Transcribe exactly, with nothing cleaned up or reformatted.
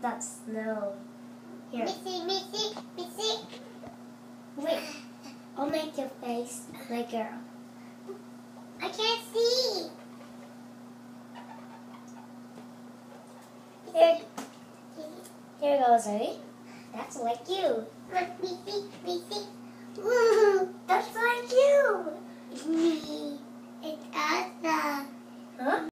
that snow. Here. Missy, Missy, Missy. Wait. I'll make your face like a girl. I can't see. Here, here goes, ready? That's like you. Missy, Missy.